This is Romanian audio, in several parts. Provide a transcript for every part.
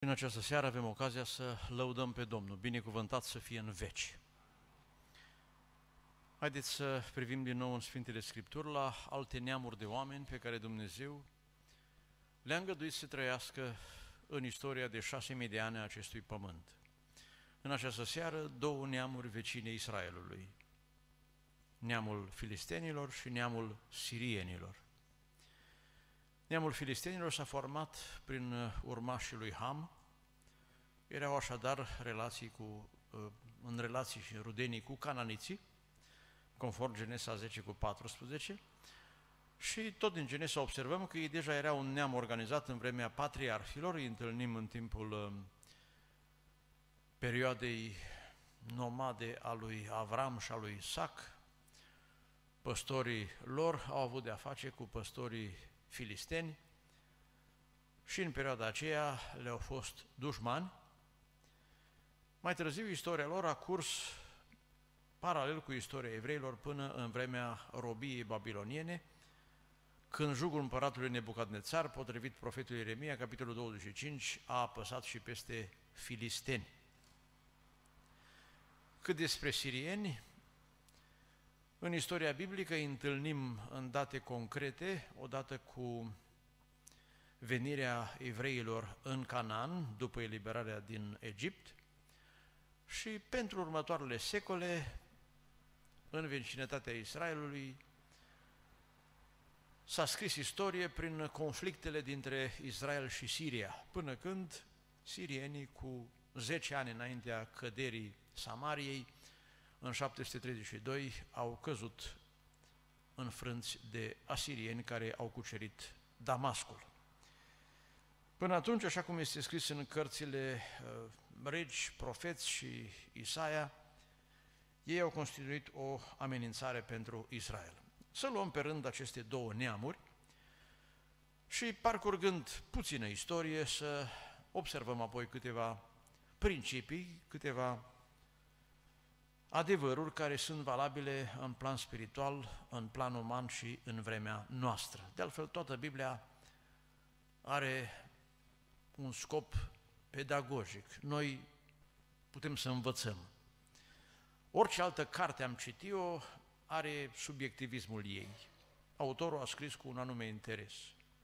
În această seară avem ocazia să lăudăm pe Domnul, binecuvântat să fie în veci. Haideți să privim din nou în Sfintele Scripturi la alte neamuri de oameni pe care Dumnezeu le-a îngăduit să trăiască în istoria de 6.000 de ani a acestui pământ. În această seară, două neamuri vecine Israelului, neamul filistenilor și neamul sirienilor. Neamul filistenilor s-a format prin urmașii lui Ham, erau așadar în relații și rudenii cu cananiții, conform Genesa 10:14, și tot din Genesa observăm că ei deja erau un neam organizat în vremea patriarhilor, îi întâlnim în timpul perioadei nomade a lui Avram și a lui Isaac. Păstorii lor au avut de-a face cu păstorii filisteni și în perioada aceea le-au fost dușmani. Mai târziu, istoria lor a curs paralel cu istoria evreilor până în vremea robiei babiloniene, când jugul împăratului Nebucadnețar, potrivit profetului Ieremia, capitolul 25, a apăsat și peste filisteni. Cât despre sirieni, în istoria biblică îi întâlnim în date concrete, odată cu venirea evreilor în Canaan, după eliberarea din Egipt, și pentru următoarele secole, în vecinătatea Israelului, s-a scris istorie prin conflictele dintre Israel și Siria, până când sirienii, cu 10 ani înaintea căderii Samariei, în 732, au căzut înfrânți de asirieni care au cucerit Damascul. Până atunci, așa cum este scris în cărțile Regi, Profeți și Isaia, ei au constituit o amenințare pentru Israel. Să luăm pe rând aceste două neamuri și, parcurgând puțină istorie, să observăm apoi câteva principii, câteva adevăruri care sunt valabile în plan spiritual, în plan uman și în vremea noastră. De altfel, toată Biblia are un scop pedagogic. Noi putem să învățăm. Orice altă carte am citit-o are subiectivismul ei. Autorul a scris cu un anume interes.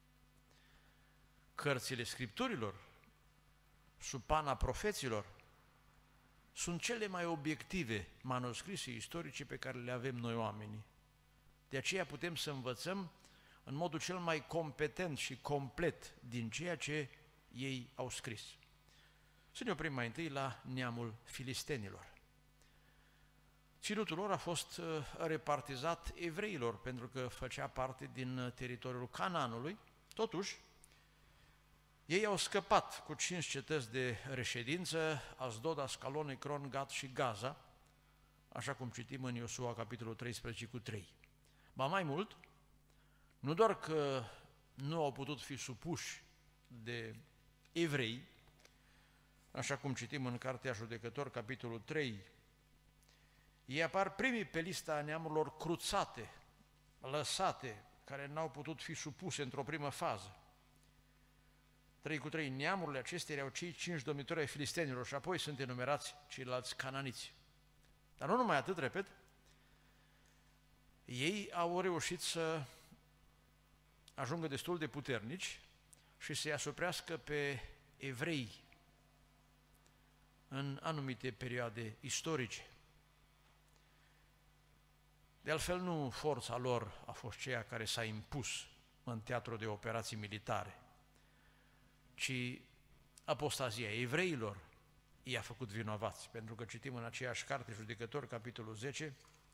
Cărțile Scripturilor, sub pana profeților, sunt cele mai obiective manuscrise istorice pe care le avem noi oamenii. De aceea putem să învățăm în modul cel mai competent și complet din ceea ce ei au scris. Să ne oprim mai întâi la neamul filistenilor. Ținutul lor a fost repartizat evreilor, pentru că făcea parte din teritoriul Canaanului. Totuși, ei au scăpat cu 5 cetăți de reședință, Asdod, Ascalon, Ecron, Gat și Gaza, așa cum citim în Iosua, capitolul 13:3. Ba mai mult, nu doar că nu au putut fi supuși de evrei, așa cum citim în Cartea Judecători, capitolul 3, ei apar primii pe lista neamurilor cruțate, lăsate, care n-au putut fi supuse într-o primă fază. 3:3, neamurile acestea erau cei 5 domnitori ai filistenilor și apoi sunt enumerați ceilalți cananiți. Dar nu numai atât, repet, ei au reușit să ajungă destul de puternici și să-i asuprească pe evrei în anumite perioade istorice. De altfel, nu forța lor a fost ceea care s-a impus în teatru de operații militare, ci apostazia evreilor i-a făcut vinovați, pentru că citim în aceeași carte, Judecători, capitolul 10,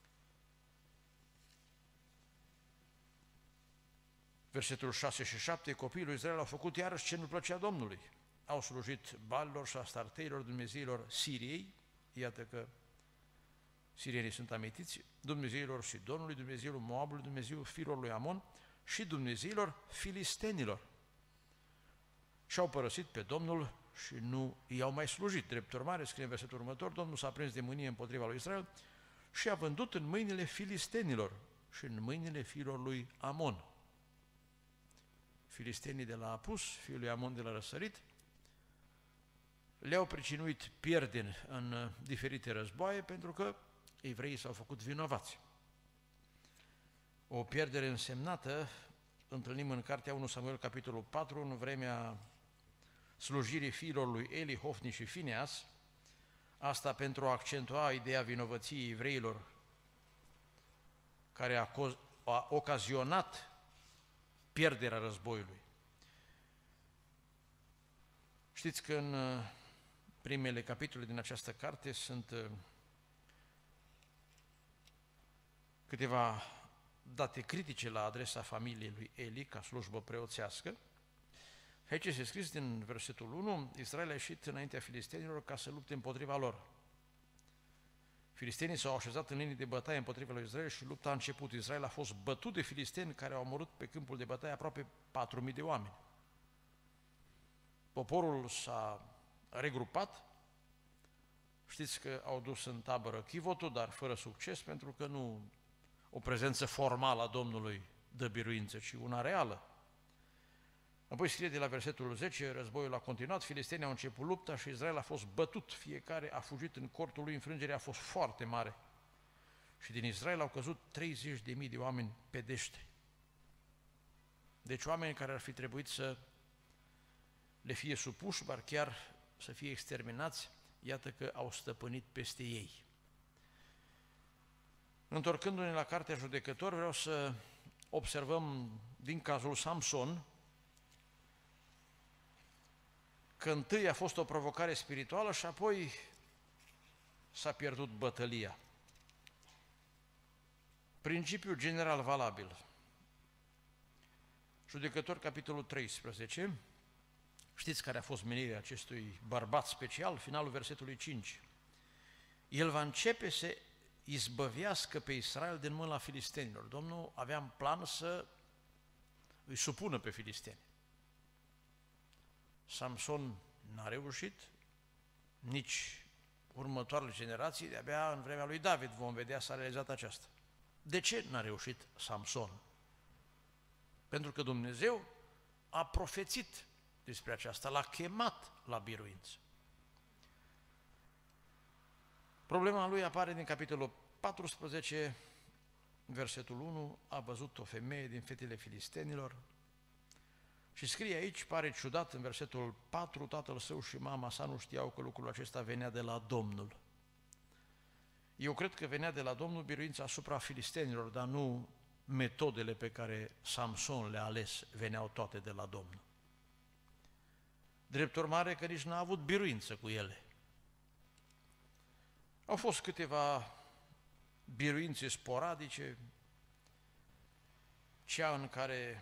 versetul 6 și 7, copiii lui Israel au făcut iarăși ce nu plăcea Domnului. Au slujit balilor și astarteilor, dumnezeilor Siriei, iată că sirienii sunt amintiți, dumnezeilor Sidonului, dumnezeilor Moabului, dumnezeilor fiilor lui Amon și dumnezeilor filistenilor. Și-au părăsit pe Domnul și nu i-au mai slujit. Drept urmare, scrie în versetul următor, Domnul s-a prins de mânie împotriva lui Israel și a vândut în mâinile filistenilor și în mâinile fiilor lui Amon. Filistenii de la apus, fiul lui Amon de la răsărit, le-au pricinuit pierderi în diferite războaie pentru că evreii s-au făcut vinovați. O pierdere însemnată întâlnim în cartea 1 Samuel, capitolul 4, în vremea slujirii fiilor lui Eli, Hofni și Fineas, asta pentru a accentua ideea vinovăției evreilor care a ocazionat pierderea războiului. Știți că în primele capitole din această carte sunt câteva date critice la adresa familiei lui Eli ca slujbă preoțească. Aici este scris din versetul 1, Israel a ieșit înaintea filistenilor ca să lupte împotriva lor. Filistenii s-au așezat în linii de bătaie împotriva lui Israel și lupta a început. Israel a fost bătut de filisteni care au omorât pe câmpul de bătaie aproape 4.000 de oameni. Poporul s-a regrupat, știți că au dus în tabără chivotul, dar fără succes, pentru că nu o prezență formală a Domnului dă biruință, ci una reală. Apoi scrie de la versetul 10, războiul a continuat, filistenii au început lupta și Israel a fost bătut, fiecare a fugit în cortul lui, înfrângerea a fost foarte mare. Și din Israel au căzut 30.000 de oameni pedești. Deci oameni care ar fi trebuit să le fie supuși, dar chiar să fie exterminați, iată că au stăpânit peste ei. Întorcându-ne la Cartea Judecători, vreau să observăm din cazul Samson că întâi a fost o provocare spirituală și apoi s-a pierdut bătălia. Principiul general valabil. Judecători, capitolul 13, știți care a fost menirea acestui bărbat special? Finalul versetului 5. El va începe să izbăvească pe Israel din mâna filistenilor. Domnul avea în plan să îi supună pe filisteni. Samson n-a reușit, nici următoarele generații, de-abia în vremea lui David vom vedea s-a realizat aceasta. De ce n-a reușit Samson? Pentru că Dumnezeu a profețit despre aceasta, l-a chemat la biruință. Problema lui apare din capitolul 14, versetul 1, a văzut o femeie din fetele filistenilor și scrie aici, pare ciudat, în versetul 4, tatăl său și mama sa nu știau că lucrul acesta venea de la Domnul. Eu cred că venea de la Domnul biruința asupra filistenilor, dar nu metodele pe care Samson le-a ales veneau toate de la Domnul. Drept urmare că nici n-a avut biruință cu ele. Au fost câteva biruințe sporadice, cea în care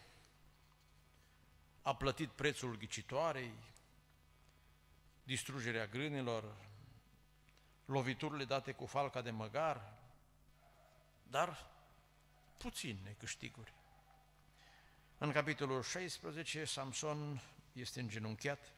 a plătit prețul ghicitoarei, distrugerea grânelor, loviturile date cu falca de măgar, dar puține câștiguri. În capitolul 16, Samson este îngenunchiat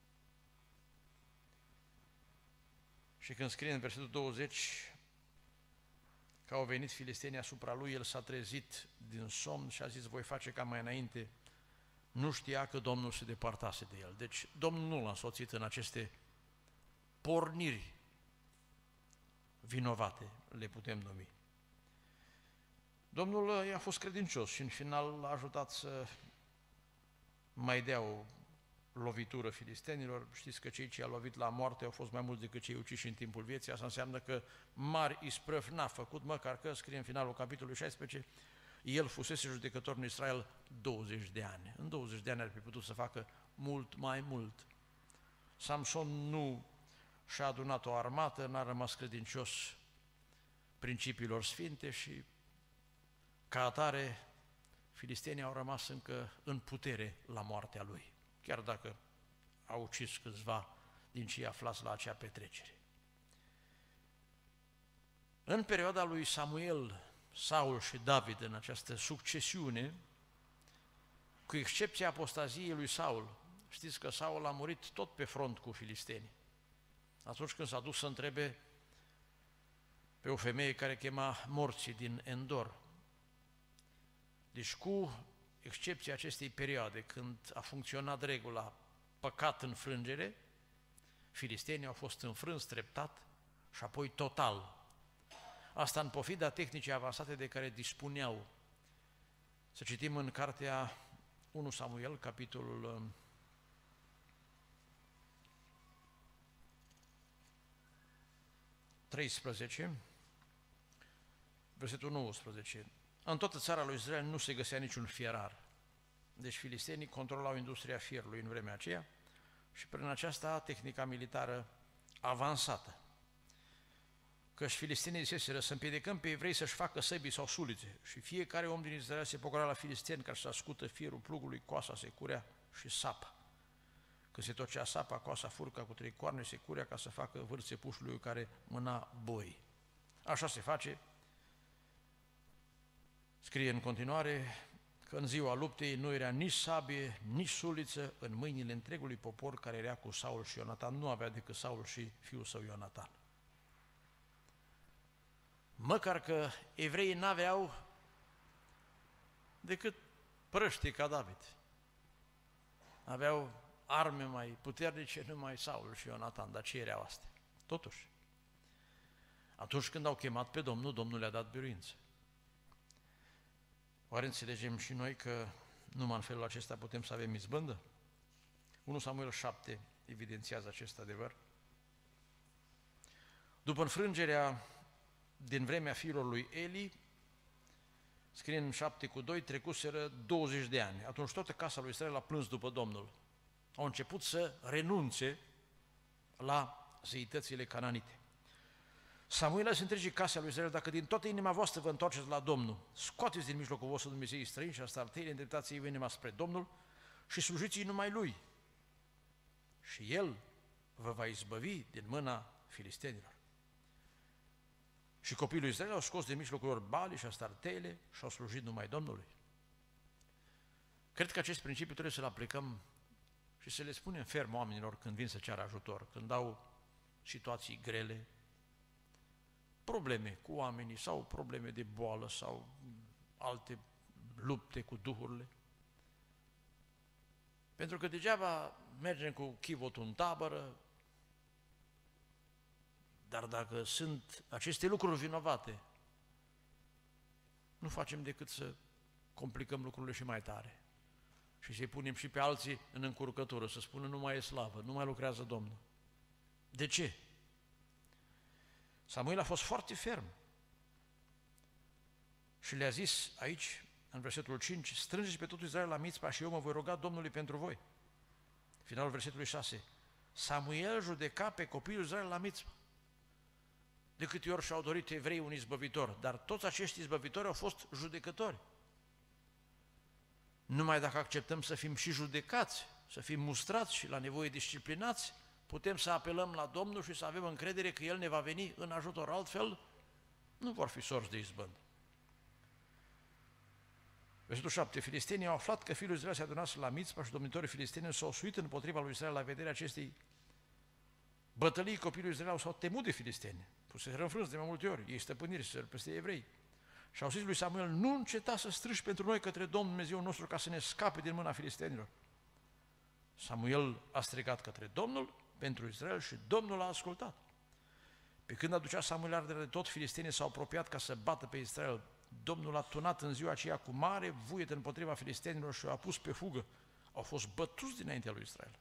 și când scrie în versetul 20 că au venit filistenii asupra lui, el s-a trezit din somn și a zis, voi face ca mai înainte. Nu știa că Domnul se departase de el. Deci Domnul nu l-a însoțit în aceste porniri vinovate, le putem numi. Domnul i-a fost credincios și în final l-a ajutat să mai dea o lovitură filistenilor. Știți că cei ce i-au lovit la moarte au fost mai mulți decât cei uciși în timpul vieții. Asta înseamnă că mari isprăvi n-a făcut, măcar că scrie în finalul capitolului 16, el fusese judecător în Israel 20 de ani. În 20 de ani ar fi putut să facă mult mai mult. Samson nu și-a adunat o armată, n-a rămas credincios principiilor sfinte și ca atare filistenii au rămas încă în putere la moartea lui, chiar dacă au ucis câțiva din cei aflați la acea petrecere. În perioada lui Samuel, Saul și David, în această succesiune, cu excepția apostaziei lui Saul, știți că Saul a murit tot pe front cu filistenii. Atunci când s-a dus să întrebe pe o femeie care chema morții din Endor. Deci cu excepția acestei perioade, când a funcționat regula păcat înfrângere, Filistenii au fost înfrânți treptat și apoi total. Asta în pofida tehnicii avansate de care dispuneau. Să citim în cartea 1 Samuel, capitolul 13, versetul 19. În toată țara lui Israel nu se găsea niciun fierar. Deci filistenii controlau industria fierului în vremea aceea și prin aceasta tehnica militară avansată. Căci filistenii ziseseră să împiedicăm pe evrei să-și facă săbii sau sulițe și fiecare om din Israel se pocora la filisteni ca să ascută fierul plugului, coasa, securea și sapa. Când se tocea sapa, coasa, furca cu 3 coarne, securea ca să facă vârțe pușului care mâna boi. Așa se face. Scrie în continuare că în ziua luptei nu era nici sabie, nici suliță în mâinile întregului popor care era cu Saul și Ionatan. Nu avea decât Saul și fiul său Ionatan. Măcar că evreii n-aveau decât prăștii ca David. Aveau arme mai puternice numai Saul și Ionatan, dar ce erau astea? Totuși, atunci când au chemat pe Domnul, Domnul le-a dat biruință. Oare înțelegem și noi că numai în felul acesta putem să avem izbândă? 1 Samuel 7 evidențiază acest adevăr. După înfrângerea din vremea fiilor lui Eli, scrie în 7:2, trecuseră 20 de ani. Atunci toată casa lui Israel a plâns după Domnul. Au început să renunțe la zeitățile cananite. Samuel a zis întregii case a lui Israel: dacă din toată inima voastră vă întoarceți la Domnul, scoateți din mijlocul vostru Dumnezeii străini și astartei, îndreptați-i inima spre Domnul și slujiți-i numai Lui. Și El vă va izbăvi din mâna filistenilor. Și copiii lui Israel au scos din mijlocul lor Bali și astartele și au slujit numai Domnului. Cred că acest principiu trebuie să-l aplicăm și să le spunem ferm oamenilor când vin să ceară ajutor, când au situații grele, probleme cu oamenii sau probleme de boală sau alte lupte cu duhurile. Pentru că degeaba mergem cu chivotul în tabără, dar dacă sunt aceste lucruri vinovate, nu facem decât să complicăm lucrurile și mai tare și să-i punem și pe alții în încurcătură, să spună nu mai e slavă, nu mai lucrează Domnul. De ce? Samuel a fost foarte ferm și le-a zis aici, în versetul 5, strângeți pe tot Israel la Mițpa și eu mă voi ruga Domnului pentru voi. Finalul versetului 6, Samuel judeca pe copiii lui Israel la Mițpa. De câte ori și-au dorit evrei un izbăvitor, dar toți acești izbăvitori au fost judecători. Numai dacă acceptăm să fim și judecați, să fim mustrați și la nevoie disciplinați, putem să apelăm la Domnul și să avem încredere că El ne va veni în ajutor, altfel nu vor fi sorți de izbândă. Versetul 7. Filistenii au aflat că fiul lui Israel se adunase la Mițpa și domnitorii filisteni s-au suit împotriva lui Israel la vederea acestei bătălii. Copiii lui Israel s-au temut de filisteni, puseseră înfrânți de mai multe ori, ei stăpâniseră peste evrei. Și au zis lui Samuel: nu înceta să strigi pentru noi către Domnul Dumnezeu nostru ca să ne scape din mâna filistenilor. Samuel a strigat către Domnul pentru Israel și Domnul a ascultat. Pe când aducea Samuel ardere de tot, filistenii s-au apropiat ca să bată pe Israel. Domnul a tunat în ziua aceea cu mare vuiet împotriva filistenilor și i-a pus pe fugă. Au fost bătuți dinaintea lui Israel.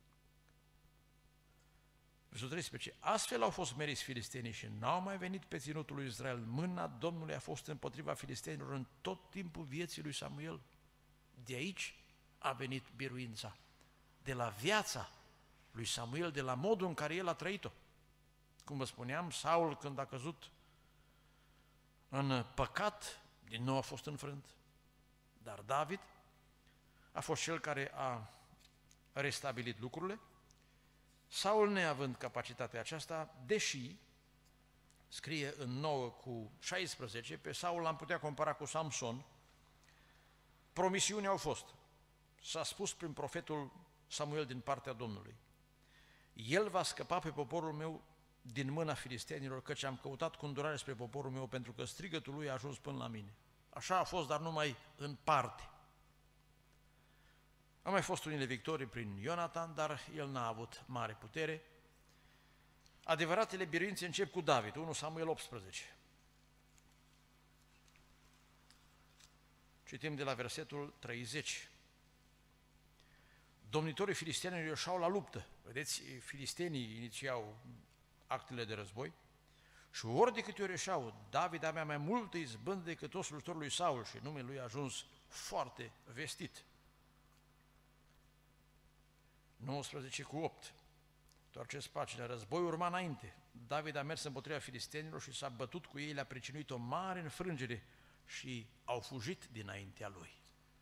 Versetul 13. Astfel au fost meriți filistenii și n-au mai venit pe ținutul lui Israel. Mâna Domnului a fost împotriva filistenilor în tot timpul vieții lui Samuel. De aici a venit biruința. De la viața lui Samuel, de la modul în care el a trăit-o. Cum vă spuneam, Saul, când a căzut în păcat, din nou a fost înfrânt. Dar David a fost cel care a restabilit lucrurile. Saul, neavând capacitatea aceasta, deși, scrie în 9:16, pe Saul l-am putea compara cu Samson, promisiuni au fost. S-a spus prin profetul Samuel din partea Domnului: El va scăpa pe poporul meu din mâna filistenilor, căci am căutat cu îndurare spre poporul meu, pentru că strigătul lui a ajuns până la mine. Așa a fost, dar numai în parte. Au mai fost unele victorii prin Ionatan, dar el n-a avut mare putere Adevăratele biruințe încep cu David, 1 Samuel 18. Citim de la versetul 30. Domnitorii filistenilor ieșeau la luptă. Vedeți, filistenii inițiau actele de război și ori de câte ori ieșeau, David avea mai multă izbândă decât tot slujitorul lui Saul și numele lui a ajuns foarte vestit. 19:8. Întoarceți pagina. Războiul urma înainte. David a mers împotriva filistenilor și s-a bătut cu ei, le-a pricinuit o mare înfrângere și au fugit dinaintea lui.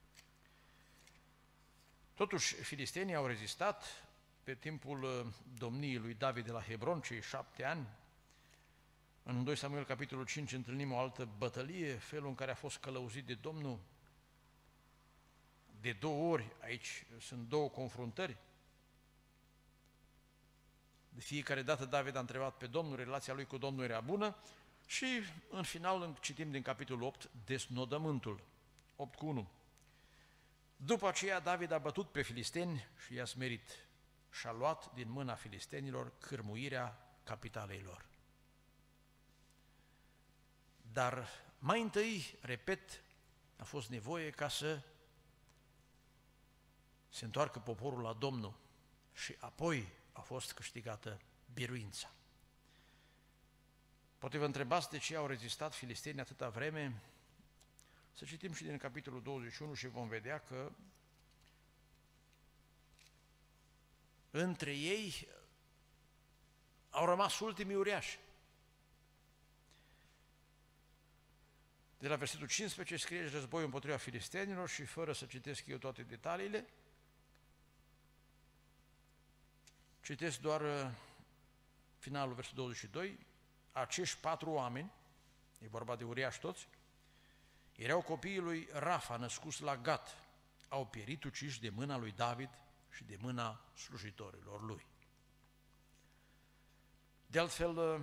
Totuși, filistenii au rezistat pe timpul domniei lui David de la Hebron, cei 7 ani. În 2 Samuel, capitolul 5, întâlnim o altă bătălie, felul în care a fost călăuzit de Domnul de 2 ori. Aici sunt 2 confruntări. De fiecare dată David a întrebat pe Domnul, relația lui cu Domnul era bună și în final citim din capitolul 8 desnodământul, 8:1. După aceea David a bătut pe filisteni și i-a smerit și a luat din mâna filistenilor cârmuirea capitalei lor. Dar mai întâi, repet, a fost nevoie ca să se întoarcă poporul la Domnul și apoi a fost câștigată biruința. Poate vă întrebați de ce au rezistat filistenii atâta vreme? Să citim și din capitolul 21 și vom vedea că între ei au rămas ultimii uriași. De la versetul 15 scrie războiul împotriva filistenilor și fără să citesc eu toate detaliile, citesc doar finalul versetului 22, acești 4 oameni, e vorba de uriași toți, erau copiii lui Rafa, născuți la Gat, au pierit uciși de mâna lui David și de mâna slujitorilor lui. De altfel,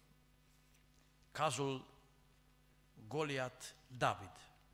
cazul Goliat-David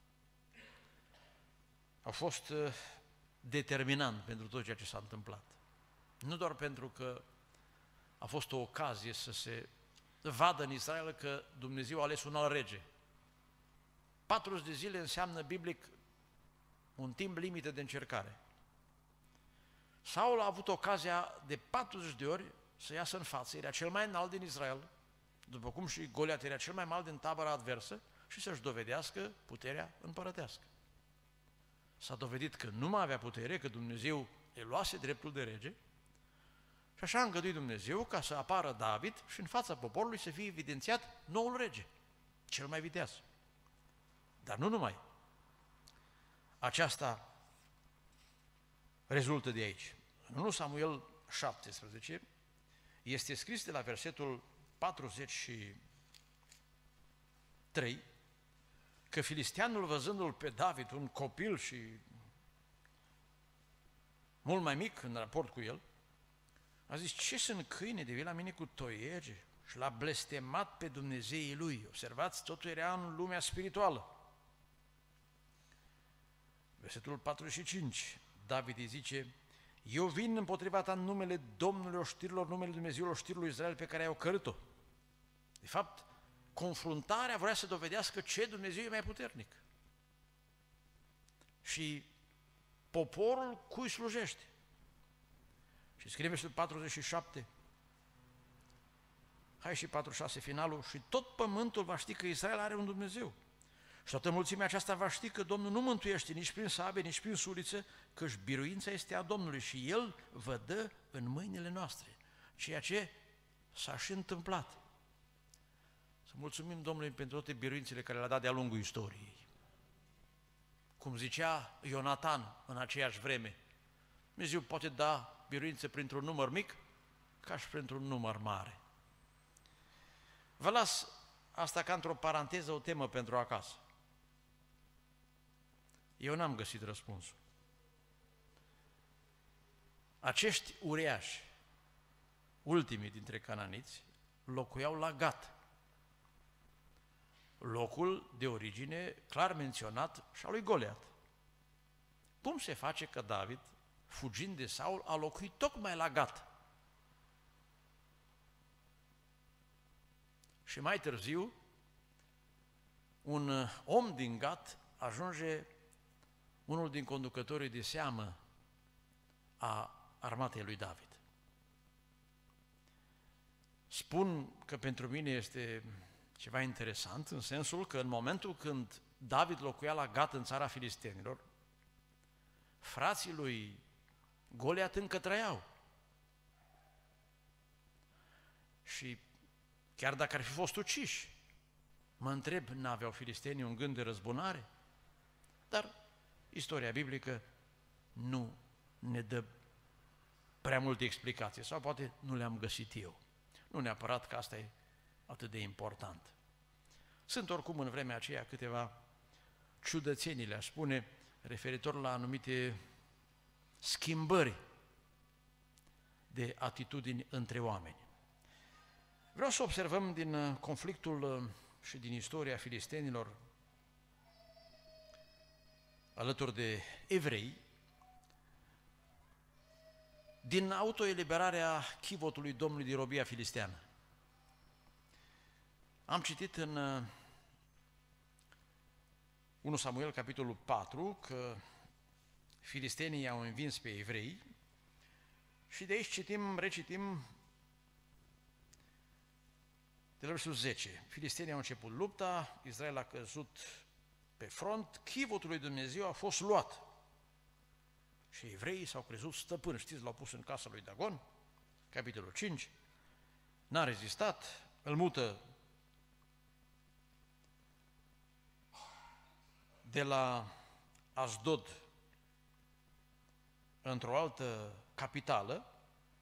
a fost determinant pentru tot ceea ce s-a întâmplat. Nu doar pentru că a fost o ocazie să se vadă în Israel că Dumnezeu a ales un alt rege. 40 de zile înseamnă biblic un timp limită de încercare. Saul a avut ocazia de 40 de ori să iasă în față, era cel mai înalt din Israel, după cum și Goliat era cel mai mare din tabăra adversă, și să-și dovedească puterea împărătească. S-a dovedit că nu mai avea putere, că Dumnezeu îi luase dreptul de rege și așa a îngăduit Dumnezeu ca să apară David și în fața poporului să fie evidențiat noul rege, cel mai viteaz. Dar nu numai. Aceasta rezultă de aici. În 1 Samuel 17 este scris de la versetul 43 că filisteanul, văzându-l pe David, un copil și mult mai mic în raport cu el, a zis: ce sunt câine de vii la mine cu toiege? Și l-a blestemat pe Dumnezeii lui. Observați, totul era în lumea spirituală. Versetul 45, David îi zice: eu vin împotriva ta în numele Domnului oștirilor, numele Dumnezeului oștirilor Israel pe care ai ocărât-o. De fapt, confruntarea vrea să dovedească ce Dumnezeu e mai puternic. Și poporul cui slujește. Și scrie versetul 47, hai și 46 finalul, și tot pământul va ști că Israel are un Dumnezeu. Și toată mulțimea aceasta va ști că Domnul nu mântuiește nici prin sabie, nici prin suliță, căci biruința este a Domnului și El vă dă în mâinile noastre. Ceea ce s-a și întâmplat. Să mulțumim Domnului pentru toate biruințele care le-a dat de-a lungul istoriei. Cum zicea Ionatan în aceeași vreme, Dumnezeu poate da biruințe printr-un număr mic, ca și printr-un număr mare. Vă las asta ca într-o paranteză, o temă pentru acasă. Eu n-am găsit răspunsul. Acești uriași, ultimii dintre cananiți, locuiau la Gat, locul de origine clar menționat și al lui Goliat. Cum se face că David, fugind de Saul, a locuit tocmai la Gat? Și mai târziu, un om din Gat ajunge unul din conducătorii de seamă a armatei lui David. Spun că pentru mine este ceva interesant, în sensul că în momentul când David locuia la Gat, în țara filistenilor, frații lui Goliat încă trăiau. Și chiar dacă ar fi fost uciși, mă întreb, n-aveau filistenii un gând de răzbunare? Dar istoria biblică nu ne dă prea multe explicații, sau poate nu le-am găsit eu. Nu neapărat că asta e atât de important. Sunt oricum în vremea aceea câteva ciudățenii, le-aș spune, referitor la anumite schimbări de atitudini între oameni. Vreau să observăm din conflictul și din istoria filistenilor alături de evrei, din autoeliberarea chivotului Domnului din robia filisteană. Am citit în 1 Samuel, capitolul 4, că filistenii au învins pe evrei și de aici recitim de la versul 10. Filistenii au început lupta, Israel a căzut pe front, chivotul lui Dumnezeu a fost luat. Și evreii s-au crezut stăpâni, știți, l-au pus în casa lui Dagon, capitolul 5, n-a rezistat, îl mută de la Asdod într-o altă capitală,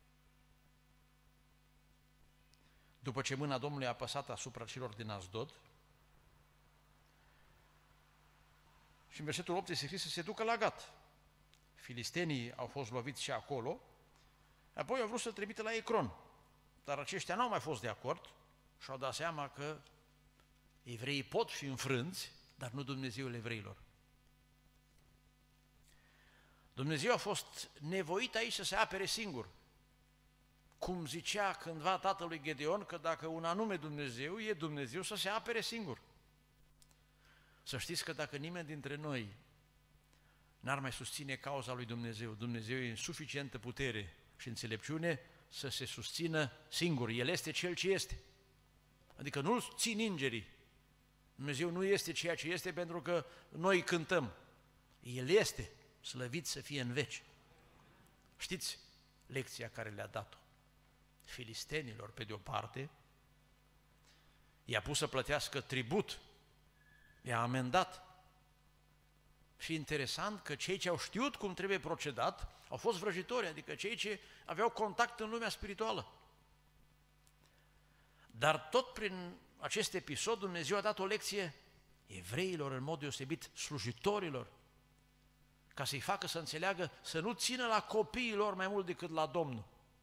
după ce mâna Domnului a apăsat asupra celor din Asdod. Și în versetul 8 se scrie să se ducă la Gat. Filistenii au fost loviți și acolo, apoi au vrut să trimită la Ecron, dar aceștia n-au mai fost de acord și au dat seama că evreii pot fi înfrânți, dar nu Dumnezeul evreilor. Dumnezeu a fost nevoit aici să se apere singur. Cum zicea cândva tatălui Gedeon, că dacă un anume Dumnezeu e Dumnezeu, să se apere singur. Să știți că dacă nimeni dintre noi n-ar mai susține cauza lui Dumnezeu, Dumnezeu e în suficientă putere și înțelepciune să se susțină singur. El este Cel ce este. Adică nu-L țin îngerii. Dumnezeu nu este ceea ce este pentru că noi cântăm. El este, slăvit să fie în veci. Știți lecția care le-a dat-o filistenilor pe de-o parte, i-a pus să plătească tribut, i-a amendat. Și interesant că cei ce au știut cum trebuie procedat au fost vrăjitori, adică cei ce aveau contact în lumea spirituală. Dar tot prin acest episod Dumnezeu a dat o lecție evreilor, în mod deosebit slujitorilor, ca să-i facă să înțeleagă să nu țină la copiilor mai mult decât la Domnul.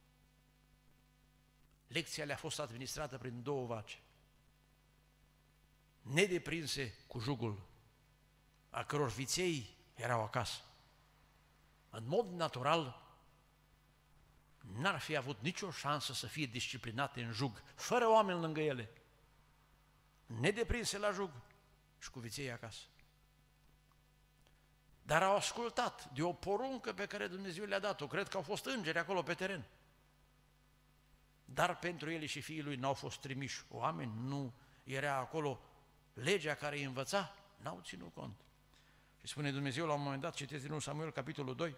Lecția le-a fost administrată prin două vaci, nedeprinse cu jugul, a căror viței erau acasă. În mod natural, n-ar fi avut nicio șansă să fie disciplinate în jug, fără oameni lângă ele, nedeprinse la jug și cu viței acasă. Dar au ascultat de o poruncă pe care Dumnezeu le-a dat-o, cred că au fost îngeri acolo pe teren. Dar pentru ele și fiii lui n-au fost trimiși oameni, nu era acolo legea care îi învăța, n-au ținut cont. Și spune Dumnezeu la un moment dat, citesc din 1 Samuel, capitolul 2,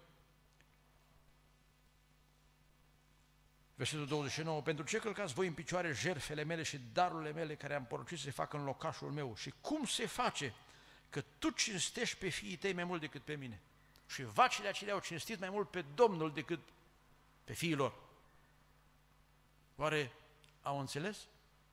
versetul 29, pentru ce călcați voi în picioare jertfele mele și darurile mele care am poruncit să se facă în locașul meu? Și cum se face că tu cinstești pe fiii tăi mai mult decât pe mine? Și vacile acelea au cinstit mai mult pe Domnul decât pe fiii lor. Oare au înțeles?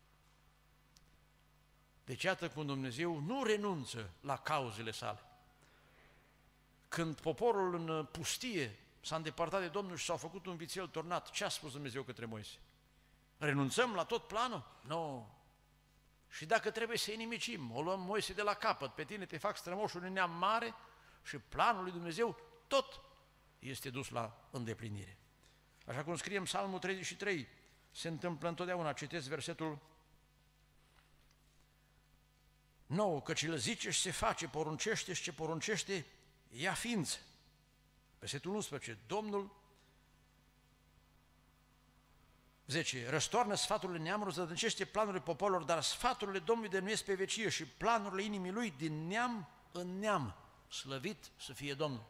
Deci iată cum Dumnezeu nu renunță la cauzele sale. Când poporul în pustie s-a îndepărtat de Domnul și s-au făcut un vițel turnat, ce a spus Dumnezeu către Moise? Renunțăm la tot planul? Nu. Și dacă trebuie să inimicim, o luăm, Moise, de la capăt, pe tine te fac strămoșul unui neam mare și planul lui Dumnezeu tot este dus la îndeplinire. Așa cum scrie în Psalmul 33, se întâmplă întotdeauna, citesc versetul nouă, căci îl zice și se face, poruncește și ce poruncește, ia ființă. Versetul 11, Domnul 10. Răstoarnă sfaturile neamurilor, zădâncește planurile poporilor, dar sfaturile Domnului dăinuiesc pe vecie și planurile inimii Lui din neam în neam. Slăvit să fie Domnul.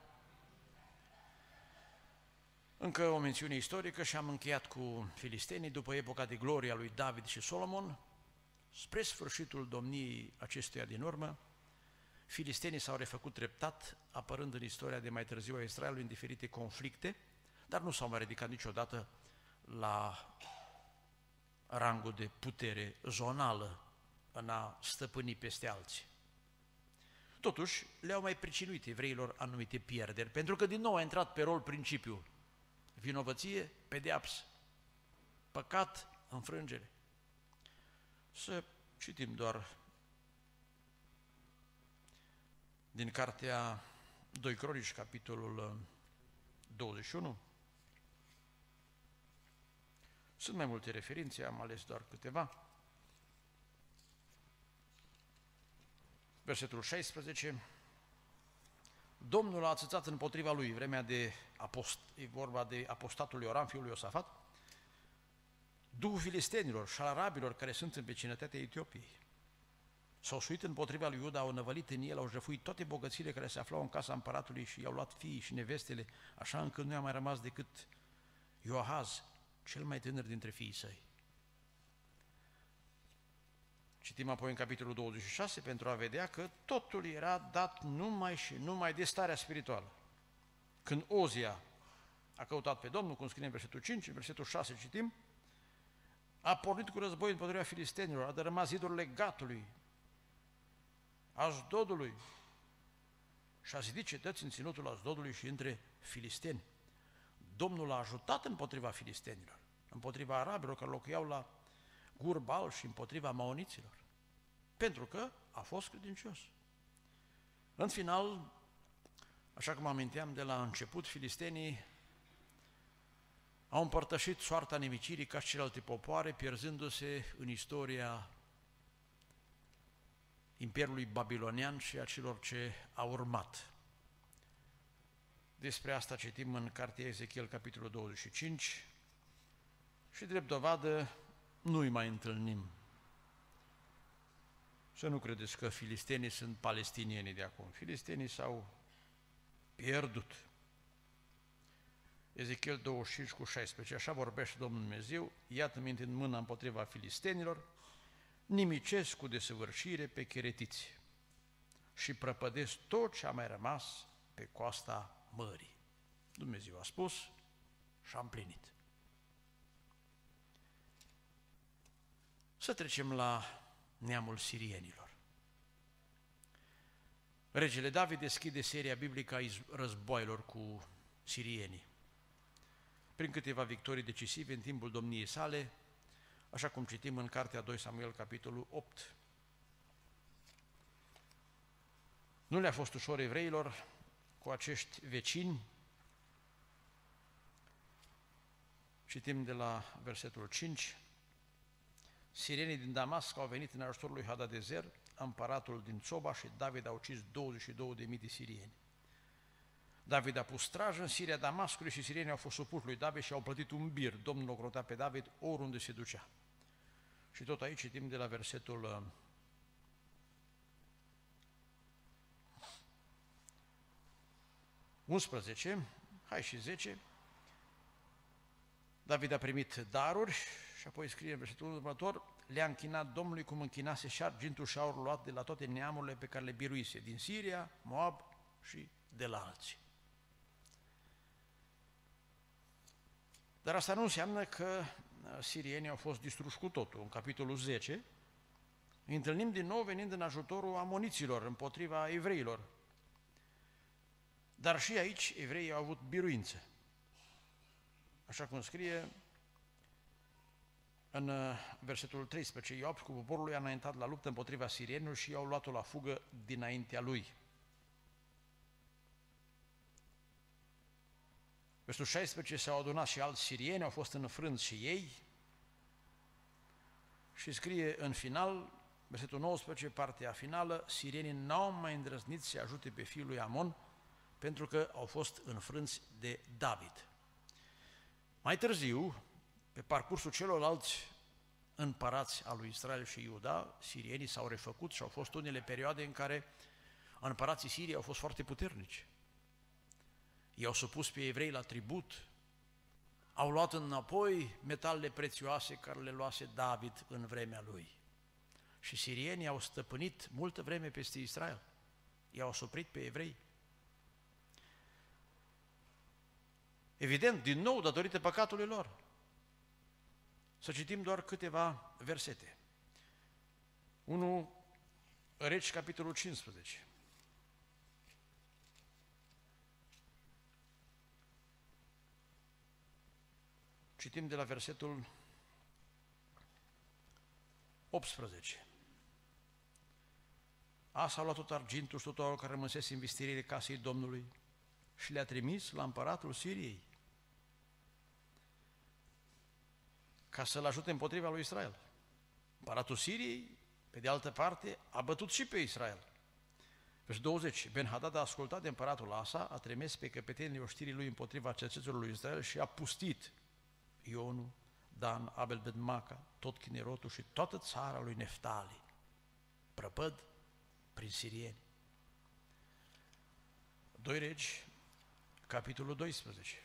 Încă o mențiune istorică și am încheiat cu filistenii. După epoca de glorie a lui David și Solomon, spre sfârșitul domniei acestuia din urmă, filistenii s-au refăcut treptat, apărând în istoria de mai târziu a Israelului în diferite conflicte, dar nu s-au mai ridicat niciodată la rangul de putere zonală în a stăpâni peste alții. Totuși, le-au mai pricinuit evreilor anumite pierderi, pentru că din nou a intrat pe rol principiul vinovăție, pedeapsă, păcat, înfrângere. Să citim doar din cartea 2 Cronici, capitolul 21. Sunt mai multe referințe, am ales doar câteva. Versetul 16. Domnul a ațățat împotriva lui, vremea e vorba de apostatul Ioram, fiul lui Iosafat, duhul filistenilor și al arabilor care sunt în vecinătatea Etiopiei. S-au suit împotriva lui Iuda, au năvălit în el, au jefuit toate bogățiile care se aflau în casa împăratului și i-au luat fiii și nevestele, așa încât nu i-a mai rămas decât Ioahaz, cel mai tânăr dintre fiii săi. Citim apoi în capitolul 26 pentru a vedea că totul era dat numai și numai de starea spirituală. Când Ozia a căutat pe Domnul, cum scrie în versetul 5, în versetul 6 citim, a pornit cu război împotriva filistenilor, a dărâmat zidurile Gatului, Asdodului și a zidit cetăți în ținutul Asdodului și între filisteni. Domnul a ajutat împotriva filistenilor, împotriva arabilor care locuiau la Gurbal și împotriva maoniților, pentru că a fost credincios. În final, așa cum aminteam de la început, filistenii au împărtășit soarta nimicirii ca și celelalte popoare, pierzându-se în istoria Imperiului Babilonian și a celor ce au urmat. Despre asta citim în cartea Ezechiel, capitolul 25, și drept dovadă nu-i mai întâlnim. Să nu credeți că filistenii sunt palestinienii de acum. Filistenii s-au pierdut. Ezechiel 25 cu 16, așa vorbește Domnul Dumnezeu, iată minte în mâna împotriva filistenilor, nimicesc cu desăvârșire pe cheretiți și prăpădesc tot ce a mai rămas pe coasta mării. Dumnezeu a spus și a împlinit. Să trecem la neamul sirienilor. Regele David deschide seria biblică a războaielor cu sirienii, prin câteva victorii decisive în timpul domniei sale, așa cum citim în cartea 2 Samuel, capitolul 8. Nu le-a fost ușor evreilor cu acești vecini. Citim de la versetul 5. Sirienii din Damasc au venit în ajutorul lui Hadadezer, împăratul din Țoba, și David a ucis 22.000 de sirieni. David a pus strajă în Siria Damascului și sirienii au fost supuși lui David și au plătit un bir. Domnul o crota pe David oriunde se ducea. Și tot aici citim de la versetul 11, hai și 10. David a primit daruri și apoi scrie în versetul următor, le-a închinat Domnului cum închinase și argintul și aurul luat de la toate neamurile pe care le biruise, din Siria, Moab și de la alții. Dar asta nu înseamnă că sirienii au fost distruși cu totul. În capitolul 10 îi întâlnim din nou venind în ajutorul amoniților împotriva evreilor. Dar și aici evreii au avut biruință. Așa cum scrie în versetul 13, Ioab cu poporul lui a înaintat la luptă împotriva sirienilor și i-au luat-o la fugă dinaintea lui. Versetul 16, s-au adunat și alți sirieni, au fost înfrânți și ei și scrie în final, versetul 19, partea finală, sirienii n-au mai îndrăznit să ajute pe fiul lui Amon, pentru că au fost înfrânți de David. Mai târziu, pe parcursul celorlalți împărați al lui Israel și Iuda, sirienii s-au refăcut și au fost unele perioade în care împărații Siriei au fost foarte puternici. I-au supus pe evrei la tribut, au luat înapoi metalele prețioase care le luase David în vremea lui. Și sirienii au stăpânit multă vreme peste Israel. I-au suprit pe evrei. Evident, din nou, datorită păcatului lor. Să citim doar câteva versete. 1 Regi, capitolul 15. Citim de la versetul 18. Asa a luat tot argintul și tot aurul care rămăsese în vistirile casei Domnului și le-a trimis la împăratul Siriei ca să-l ajute împotriva lui Israel. Împăratul Siriei, pe de altă parte, a bătut și pe Israel. Versetul 20. Ben-Hadad a ascultat de împăratul Asa, a trimis pe căpetenii oștirii lui împotriva cetățenilor lui Israel și a pustit Ionu, Dan, Abel-Bet-Maca, tot Chinerotul și toată țara lui Neftali, prăpăd prin sirieni. 2 Regi, capitolul 12,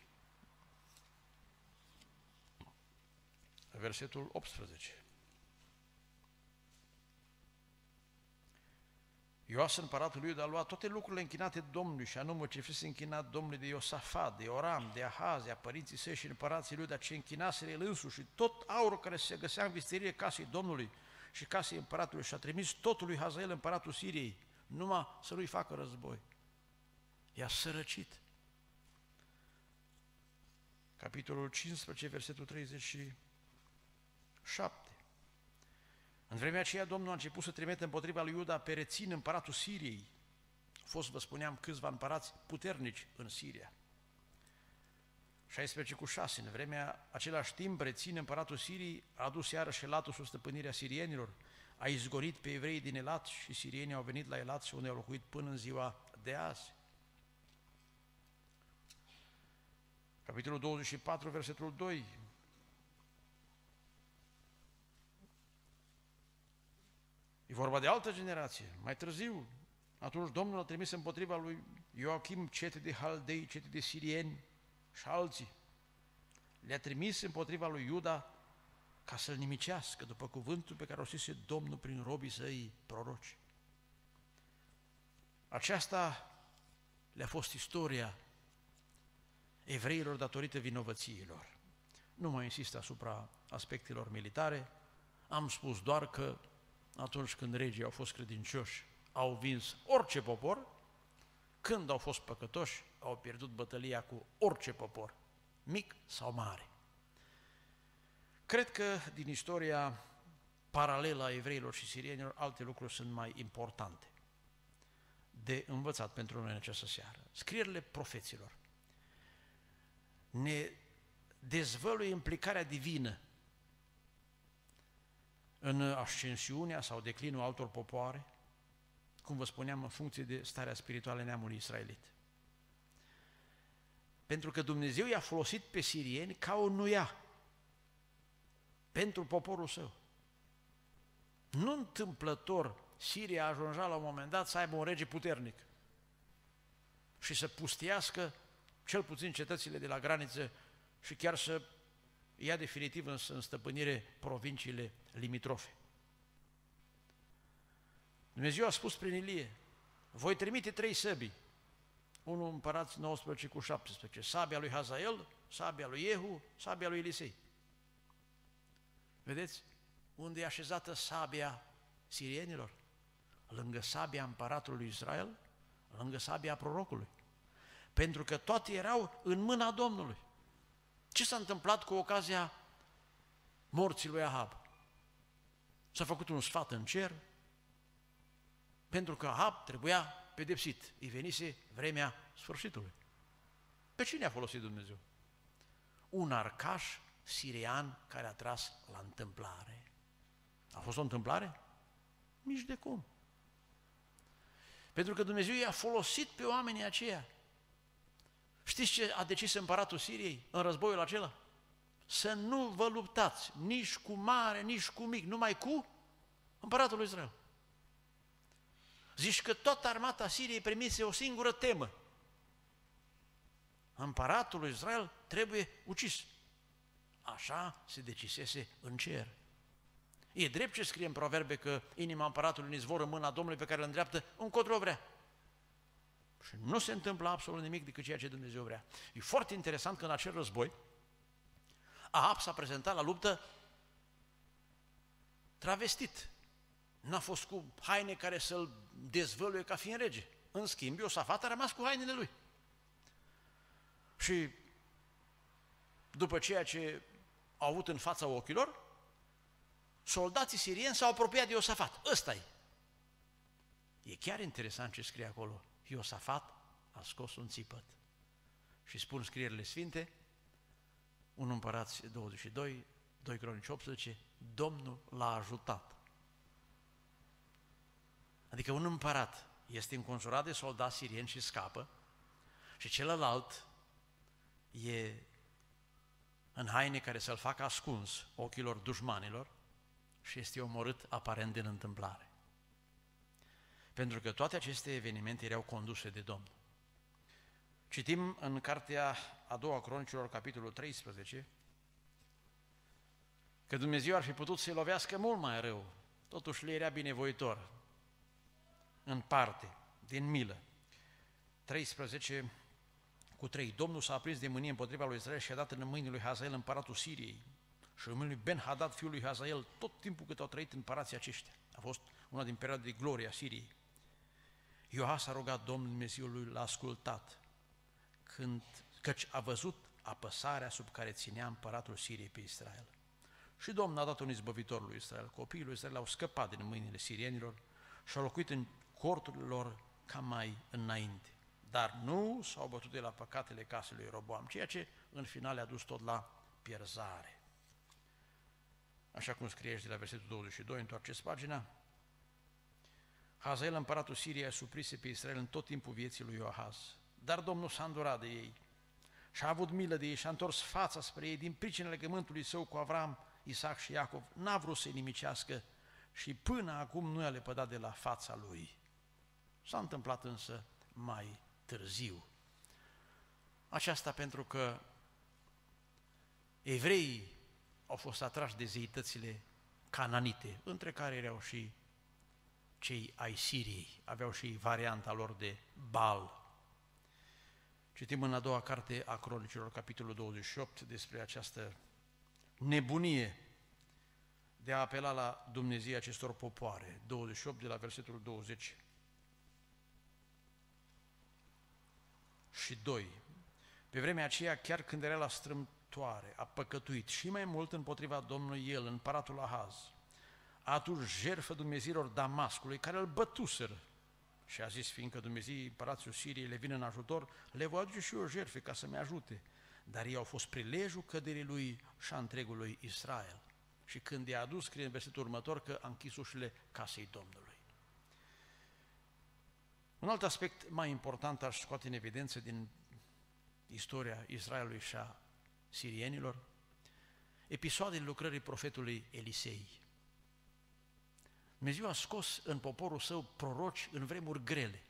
versetul 18. Ioas, împăratul lui Iuda, a luat toate lucrurile închinate Domnului, și anume ce fusese închinat Domnului de Iosafat, de Oram, de Ahazia, părinții săi și împărații lui, dar ce închinaseră el însuși, și tot aurul care se găsea în visterie casei Domnului și casei împăratului, și a trimis totul lui Hazael, împăratul Siriei, numai să nu-i facă război. I-a sărăcit. Capitolul 15, versetul 37. În vremea aceea Domnul a început să trimite împotriva lui Iuda pe Rețin, împăratul Siriei. Au fost, vă spuneam, câțiva împărați puternici în Siria. 16:6. În vremea același timp, Rețin, împăratul Siriei, a adus iarăși Elatul sub stăpânirea sirienilor, a izgonit pe evrei din Elat și sirienii au venit la Elat și unde au locuit până în ziua de azi. Capitolul 24, versetul 2. E vorba de altă generație. Mai târziu, atunci Domnul a trimis împotriva lui Ioachim cete de haldei, cete de sirieni și alții. Le-a trimis împotriva lui Iuda ca să-l nimicească, după cuvântul pe care o zise Domnul prin robii săi proroci. Aceasta le-a fost istoria evreilor datorită vinovățiilor. Nu mai insist asupra aspectelor militare, am spus doar că atunci când regii au fost credincioși, au vins orice popor, când au fost păcătoși, au pierdut bătălia cu orice popor, mic sau mare. Cred că din istoria paralelă a evreilor și sirienilor, alte lucruri sunt mai importante de învățat pentru noi în această seară. Scrierile profeților ne dezvăluie implicarea divină în ascensiunea sau declinul altor popoare, cum vă spuneam, în funcție de starea spirituală a neamului israelit. Pentru că Dumnezeu i-a folosit pe sirieni ca o nuia pentru poporul său. Nu întâmplător Siria ajungea la un moment dat să aibă un rege puternic și să pustiască cel puțin cetățile de la graniță și chiar să ia definitiv în stăpânire provinciile limitrofe. Dumnezeu a spus prin Ilie, voi trimite 3 săbii, 1 Împărați 19:17, sabia lui Hazael, sabia lui Iehu, sabia lui Elisei. Vedeți? Unde e așezată sabia sirienilor? Lângă sabia împăratului Israel, lângă sabia prorocului. Pentru că toate erau în mâna Domnului. Ce s-a întâmplat cu ocazia morții lui Ahab? S-a făcut un sfat în cer, pentru că Ahab trebuia pedepsit. Îi venise vremea sfârșitului. Pe cine a folosit Dumnezeu? Un arcaș sirian care a tras la întâmplare. A fost o întâmplare? Nici de cum. Pentru că Dumnezeu i-a folosit pe oamenii aceia. Știți ce a decis împăratul Siriei în războiul acela? Să nu vă luptați nici cu mare, nici cu mic, numai cu împăratul lui Israel. Zici că toată armata Siriei primise o singură temă. Împăratul lui Israel trebuie ucis. Așa se decisese în cer. E drept ce scrie în Proverbe că inima împăratului ne zvoră în mâna Domnului pe care îl îndreaptă încotro vrea. Și nu se întâmplă absolut nimic decât ceea ce Dumnezeu vrea. E foarte interesant că în acel război Ahab s-a prezentat la luptă travestit. N-a fost cu haine care să-l dezvăluie ca fiind rege. În schimb, Iosafat a rămas cu hainele lui. Și după ceea ce au avut în fața ochilor, soldații sirieni s-au apropiat de Iosafat. Ăsta-i. E chiar interesant ce scrie acolo. Iosafat a scos un țipăt. Și spun scrierile sfinte, 1 Împărați 22, 2 Cronici 18, Domnul l-a ajutat. Adică un împărat este înconjurat de soldați sirieni și scapă și celălalt e în haine care să-l facă ascuns ochilor dușmanilor și este omorât aparent din întâmplare. Pentru că toate aceste evenimente erau conduse de Domnul. Citim în cartea a doua Cronicilor, capitolul 13, că Dumnezeu ar fi putut să-i lovească mult mai rău, totuși le era binevoitor, în parte, din milă. 13 cu 3. Domnul s-a aprins de mânie împotriva lui Israel și a dat în mâinile lui Hazael împăratul Siriei și în mâinile lui Ben-Hadad, fiul lui Hazael, tot timpul cât au trăit împărații aceștia. A fost una din perioade de glorie a Siriei. Ioas a rugat Domnul Dumnezeului, l-a ascultat, căci a văzut apăsarea sub care ținea împăratul Siriei pe Israel. Și Domnul a dat un izbăvitor lui Israel. Copiii lui Israel au scăpat din mâinile sirienilor și au locuit în corturile lor ca mai înainte. Dar nu s-au bătut de la păcatele casei lui Roboam, ceea ce în final le-a dus tot la pierzare. Așa cum scrie aici de la versetul 22, întoarceți pagina. Hazael, împăratul Siriei, a suprise pe Israel în tot timpul vieții lui Ioahaz. Dar Domnul s-a îndurat de ei și a avut milă de ei și a întors fața spre ei din pricina legământului său cu Avram, Isaac și Iacov. N-a vrut să-i nimicească și până acum nu i-a lepădat de la fața lui. S-a întâmplat însă mai târziu. Aceasta pentru că evreii au fost atrași de zeitățile cananite, între care erau și cei ai Siriei, aveau și varianta lor de Baal. Citim în a doua carte a Cronicilor, capitolul 28, despre această nebunie de a apela la Dumnezeu acestor popoare. 28 de la versetul 20 și 2. Pe vremea aceea, chiar când era la strâmtoare, a păcătuit și mai mult împotriva Domnului el, împăratul Ahaz. A adus jertfă Dumnezeilor Damascului, care îl bătuseră. Și a zis, fiindcă Dumnezeii împărații Siriei le vin în ajutor, le voi aduce și eu jertfe ca să-mi ajute. Dar ei au fost prilejul căderii lui și a întregului Israel. Și când i-a adus, scrie în versetul următor, că a închis ușile casei Domnului. Un alt aspect mai important aș scoate în evidență din istoria Israelului și a sirienilor, episoadele lucrării profetului Elisei. Dumnezeu a scos în poporul său proroci în vremuri grele.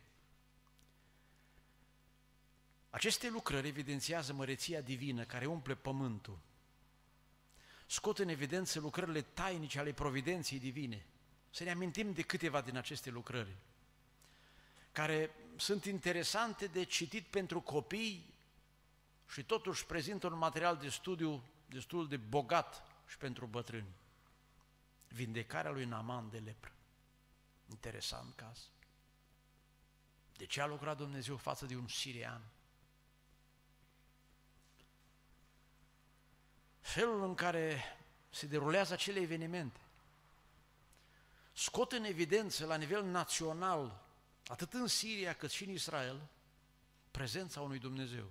Aceste lucrări evidențiază măreția divină care umple pământul. Scot în evidență lucrările tainice ale providenței divine. Să ne amintim de câteva din aceste lucrări, care sunt interesante de citit pentru copii și totuși prezintă un material de studiu destul de bogat și pentru bătrâni. Vindecarea lui Naaman de lepră. Interesant caz. De ce a lucrat Dumnezeu față de un sirian? Felul în care se derulează acele evenimente scot în evidență la nivel național, atât în Siria cât și în Israel, prezența unui Dumnezeu.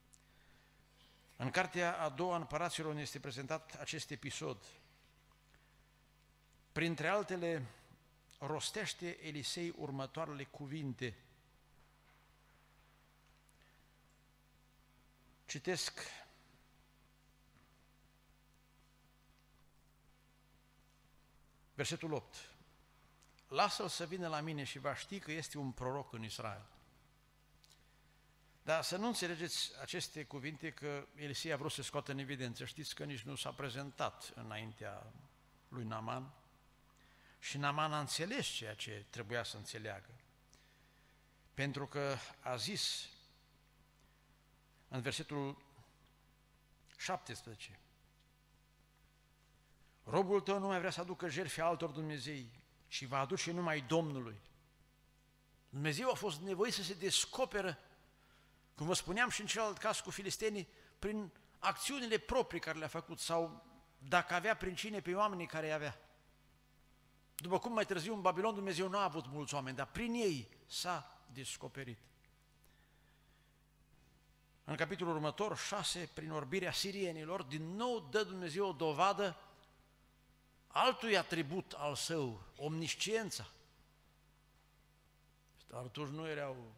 În cartea a doua Împăraților ne este prezentat acest episod. Printre altele, rostește Elisei următoarele cuvinte. Citesc versetul 8. Lasă-l să vină la mine și va ști că este un proroc în Israel. Dar să nu înțelegeți aceste cuvinte că Elisei a vrut să scoată în evidență. Știți că nici nu s-a prezentat înaintea lui Naaman și Naaman a înțeles ceea ce trebuia să înțeleagă. Pentru că a zis în versetul 17: robul tău nu mai vrea să aducă jertfe altor Dumnezei, ci va aduce numai Domnului. Dumnezeu a fost nevoit să se descoperă, cum vă spuneam și în celălalt caz cu filistenii, prin acțiunile proprii care le-a făcut sau dacă avea prin cine pe oamenii care îi avea. După cum mai târziu în Babilon Dumnezeu nu a avut mulți oameni, dar prin ei s-a descoperit. În capitolul următor, 6, prin orbirea sirienilor, din nou dă Dumnezeu o dovadă altui atribut al său, omnisciența. Dar atunci nu erau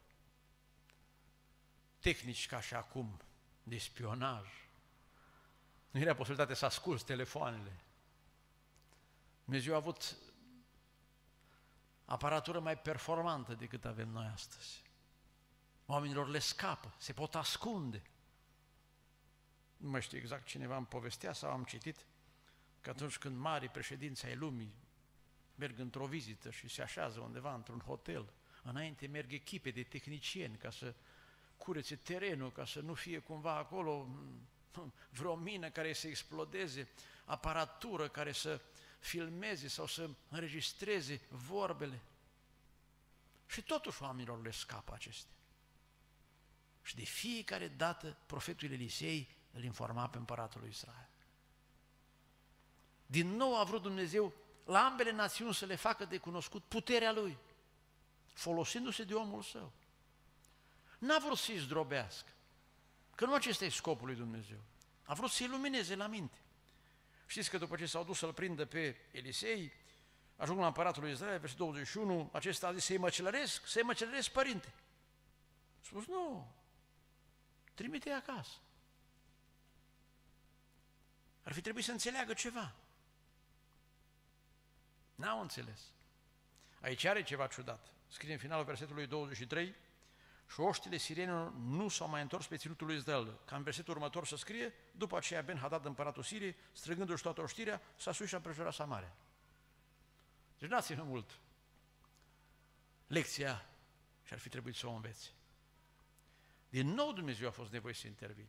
tehnici ca și acum, de spionaj. Nu era posibilitatea să asculți telefoanele. Dumnezeu a avut aparatură mai performantă decât avem noi astăzi. Oamenilor le scapă, se pot ascunde. Nu mai știu exact, cineva îmi povestea sau am citit că atunci când mari președinți ai lumii merg într-o vizită și se așează undeva într-un hotel, înainte merg echipe de tehnicieni ca să curețe terenul, ca să nu fie cumva acolo vreo mină care să explodeze, aparatură care să filmeze sau să înregistreze vorbele. Și totuși oamenilor le scapă acestea. Și de fiecare dată profetul Elisei îl informa pe împăratul lui Israel. Din nou a vrut Dumnezeu la ambele națiuni să le facă de cunoscut puterea Lui, folosindu-se de omul său. N-a vrut să-i zdrobească, că nu acesta e scopul lui Dumnezeu. A vrut să-i lumineze la minte. Știți că după ce s-au dus să-l prindă pe Elisei, ajung la împăratul lui Israel, versetul 21, acesta a zis: să-i măcelăresc, părinte. A spus: nu, trimite-i acasă. Ar fi trebuit să înțeleagă ceva. N-au înțeles. Aici are ceva ciudat. Scrie în finalul versetului 23: și oștile sirienilor nu s-au mai întors pe ținutul lui Israel. Ca în versetul următor să scrie: după aceea Ben-Hadad, împăratul Siriei, strângându-și toată oștirea, s-a sus și a împrejurat Samaria. Deci n-a ținut mult lecția și ar fi trebuit să o învețe. Din nou Dumnezeu a fost nevoie să intervină.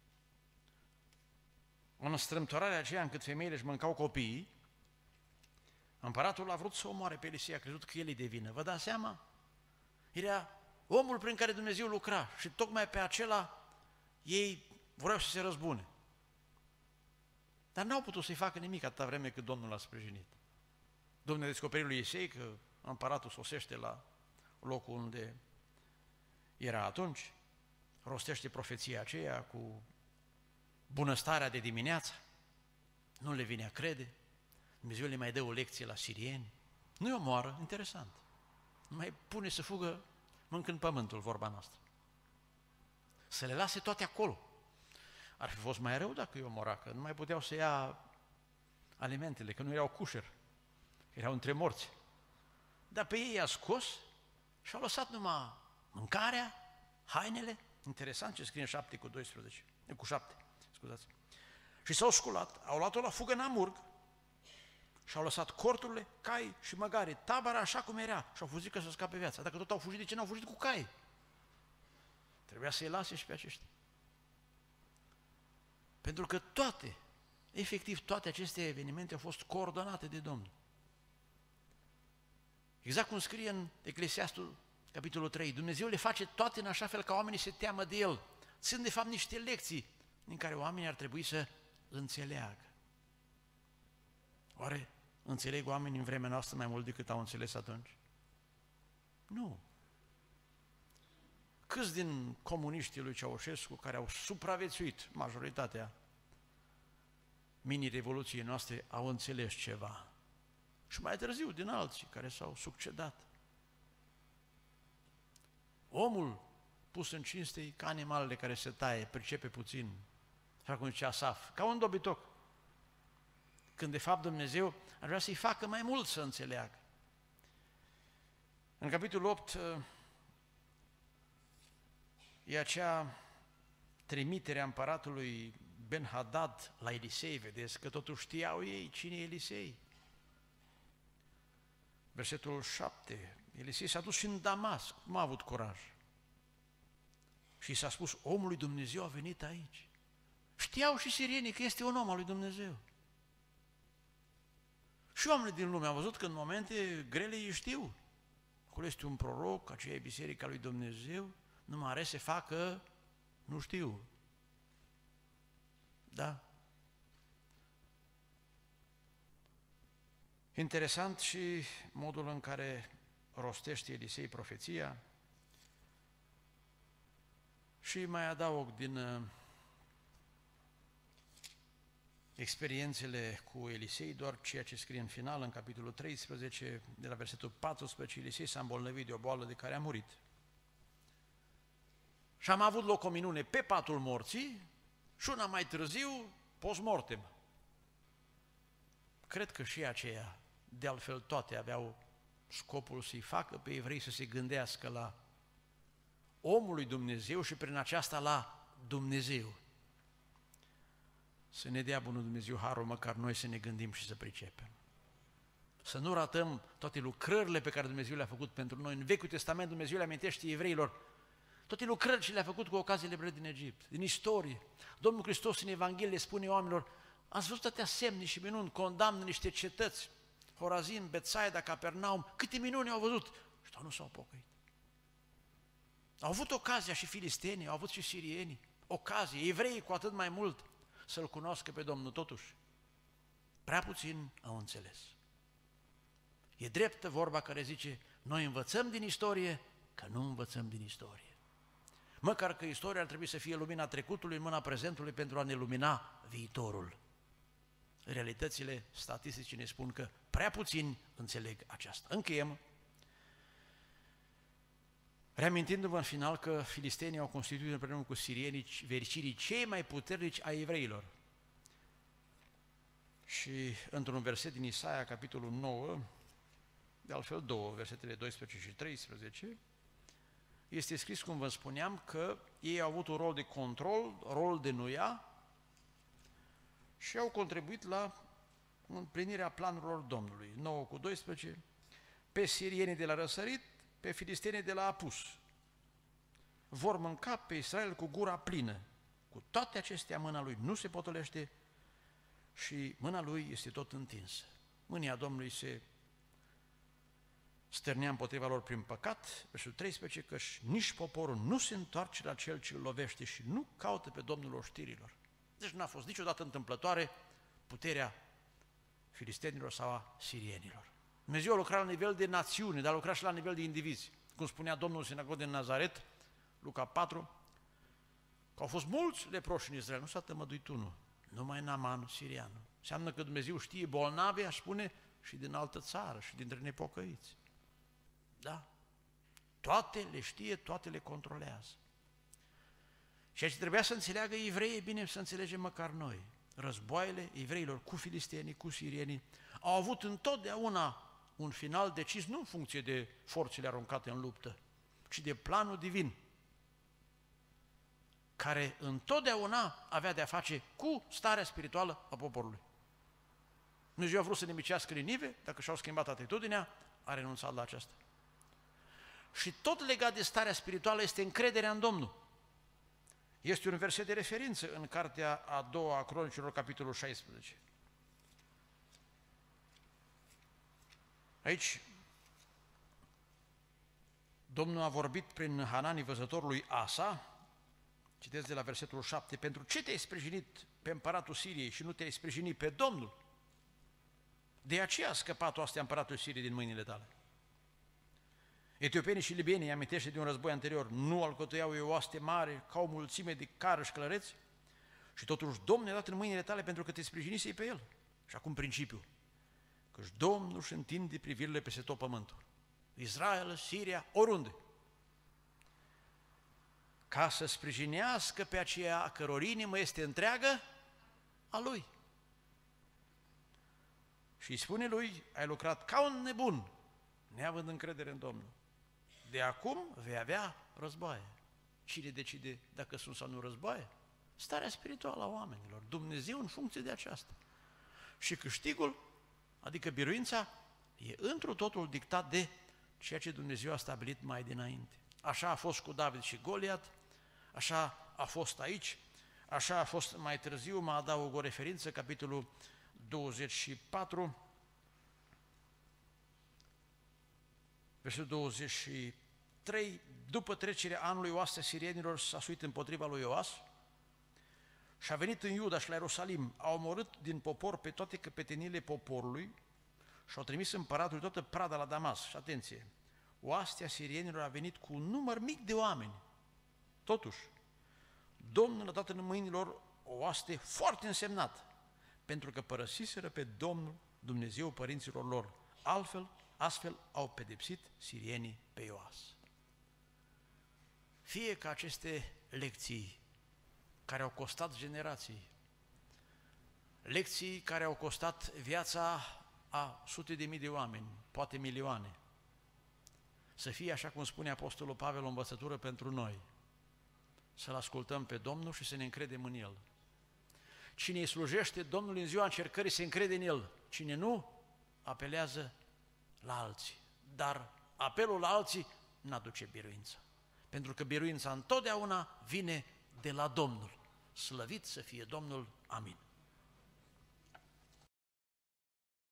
În strâmtorarea aceea încât femeile își mâncau copiii, împăratul a vrut să omoare pe Elisei, a crezut că el e de vină. Vă dați seama? Era omul prin care Dumnezeu lucra și tocmai pe acela ei vreau să se răzbune. Dar n-au putut să-i facă nimic atâta vreme cât Domnul l-a sprijinit. Domnul a descoperit lui Elisei că împăratul sosește la locul unde era atunci, rostește profeția aceea cu bunăstarea de dimineață, nu le vine a crede, Dumnezeu le mai dă o lecție la sirieni, nu-i omoară, interesant, nu mai pune să fugă mâncând pământul, vorba noastră. Să le lase toate acolo. Ar fi fost mai rău dacă îi omora, că nu mai puteau să ia alimentele, că nu erau cușer, erau între morți. Dar pe ei i-a scos și au lăsat numai mâncarea, hainele. Interesant ce scrie în 7:12, scuzați. Și s-au sculat, au luat-o la fugă în Amurg și au lăsat corturile, cai și măgare, tabăra așa cum era și au fugit că să scape viața. Dacă tot au fugit, de ce n-au fugit cu cai? Trebuia să-i lase și pe aceștia. Pentru că toate, efectiv toate aceste evenimente au fost coordonate de Domnul. Exact cum scrie în Eclesiastul, capitolul 3, Dumnezeu le face toate în așa fel ca oamenii se teamă de El. Sunt de fapt niște lecții din care oamenii ar trebui să înțeleagă. Oare înțeleg oamenii în vremea noastră mai mult decât au înțeles atunci? Nu. Câți din comuniștii lui Ceaușescu care au supraviețuit, majoritatea mini-revoluției noastre, au înțeles ceva? și mai târziu din alții care s-au succedat. Omul pus în cinste e ca animalele care se taie, pricepe puțin, așa cum zice Asaf, ca un dobitoc. Când de fapt Dumnezeu ar vrea să-i facă mai mult să înțeleagă. În capitolul 8 e acea trimitere a împăratului Ben-Hadad la Elisei, vedeți că totuși știau ei cine e Elisei. Versetul 7, Elisei s-a dus și în Damasc, nu a avut curaj. Și s-a spus, omul lui Dumnezeu a venit aici. Știau și sirienii că este un om al lui Dumnezeu. Și oamenii din lume au văzut că în momente grele ei știu. Acolo este un proroc, aceea e biserica lui Dumnezeu, numai are să facă, nu știu. Da? Interesant și modul în care rostește Elisei profeția și mai adaug din experiențele cu Elisei, doar ceea ce scrie în final, în capitolul 13, de la versetul 14, Elisei s-a îmbolnăvit de o boală de care a murit. Și am avut loc o minune pe patul morții și una mai târziu, post-mortem. Cred că și aceea, de altfel toate aveau scopul să-i facă pe evrei să se gândească la omul lui Dumnezeu și prin aceasta la Dumnezeu. Să ne dea bunul Dumnezeu harul, măcar noi să ne gândim și să pricepem. Să nu ratăm toate lucrările pe care Dumnezeu le-a făcut pentru noi. În Vechiul Testament Dumnezeu le amintește evreilor toate lucrările ce le-a făcut cu ocaziile livrării din Egipt, din istorie. Domnul Hristos în Evanghelie le spune oamenilor, ați văzut atâtea semne și minuni, condamnă niște cetăți, Horazin, Betsaida, Capernaum, câte minuni au văzut și nu s-au pocăit. Au avut ocazia și filistenii, au avut și sirienii, ocazie, evreii cu atât mai mult, să-L cunoască pe Domnul, totuși. Prea puțin au înțeles. E dreptă vorba care zice, noi învățăm din istorie, că nu învățăm din istorie. Măcar că istoria ar trebui să fie lumina trecutului în mâna prezentului pentru a ne lumina viitorul. Realitățile statistice ne spun că prea puțini înțeleg aceasta. Încheiem, reamintindu-vă în final că filistenii au constituit împreună cu sirienii vericirii cei mai puternici ai evreilor. Și într-un verset din Isaia, capitolul 9, de altfel 2, versetele 12 și 13, este scris, cum vă spuneam, că ei au avut un rol de control, rol de nuia și au contribuit la împlinirea planurilor Domnului. 9 cu 12, pe sirienii de la răsărit, pe filistenii de la apus. Vor mânca pe Israel cu gura plină. Cu toate acestea mâna lui nu se potolește și mâna lui este tot întinsă. Mânia Domnului se stârnea împotriva lor prin păcat, versetul 13, că nici poporul nu se întoarce la cel ce îl lovește și nu caută pe Domnul oștirilor. Deci n-a fost niciodată întâmplătoare puterea filistenilor sau a sirienilor. Dumnezeu a lucrat la nivel de națiune, dar a lucrat și la nivel de indivizi. Cum spunea Domnul în sinagogă din Nazaret, Luca 4, că au fost mulți leproși în Israel, nu s-a tămăduit unul, numai Naaman, sirianul. Înseamnă că Dumnezeu știe bolnavi, aș spune, și din altă țară, și dintre nepocăiți. Da? Toate le știe, toate le controlează. Ceea ce trebuia să înțeleagă evreii, e bine să înțelegem măcar noi. Războaiele evreilor cu filistenii, cu sirienii, au avut întotdeauna un final decis, nu în funcție de forțele aruncate în luptă, ci de planul divin, care întotdeauna avea de-a face cu starea spirituală a poporului. Dumnezeu a vrut să nimicească Ninive, dacă și-au schimbat atitudinea, a renunțat la aceasta. Și tot legat de starea spirituală este încrederea în Domnul. Este un verset de referință în cartea a doua a Cronicilor, capitolul 16. Aici, Domnul a vorbit prin Hanani, văzătorul lui Asa, citesc de la versetul 7, pentru ce te-ai sprijinit pe împăratul Siriei și nu te-ai sprijinit pe Domnul? De aceea a scăpat oastea împăratului Siriei din mâinile tale. Etiopenii și libienii, amintește de un război anterior, nu alcătuiau o oaste mare ca o mulțime de cară și călăreți? Și totuși Domnul ne-a dat în mâinile tale pentru că te sprijinisei pe el. Și acum principiul. Căci Domnul își întinde privirile peste tot pământul. Israel, Siria, oriunde. Ca să sprijinească pe aceea a căror inimă este întreagă a Lui. Și îi spune lui, ai lucrat ca un nebun, neavând încredere în Domnul. De acum vei avea războaie. Cine decide dacă sunt sau nu războaie? Starea spirituală a oamenilor, Dumnezeu în funcție de aceasta. Și câștigul, adică biruința, e întru totul dictat de ceea ce Dumnezeu a stabilit mai dinainte. Așa a fost cu David și Goliat, așa a fost aici, așa a fost mai târziu, mă adaug o referință, capitolul 24, versetul 23, după trecerea anului, oastea sirienilor s-a suit împotriva lui Ioas și a venit în Iuda și la Ierusalim, a omorât din popor pe toate căpetenile poporului și au trimis împăratului toată prada la Damas. Și atenție, oastea sirienilor a venit cu un număr mic de oameni. Totuși, Domnul a dat în mâinilor o oaste foarte însemnată, pentru că părăsiseră pe Domnul Dumnezeu părinților lor. Astfel au pedepsit sirienii pe Ioas. Fie că aceste lecții care au costat generații, lecții care au costat viața a sute de mii de oameni, poate milioane, să fie, așa cum spune Apostolul Pavel, o învățătură pentru noi, să-L ascultăm pe Domnul și să ne încredem în El. Cine îi slujește Domnului în ziua încercării se încrede în El, cine nu, apelează la alții. Dar apelul la alții n-aduce biruință, pentru că biruința întotdeauna vine de la Domnul. Slăvit să fie Domnul, amin.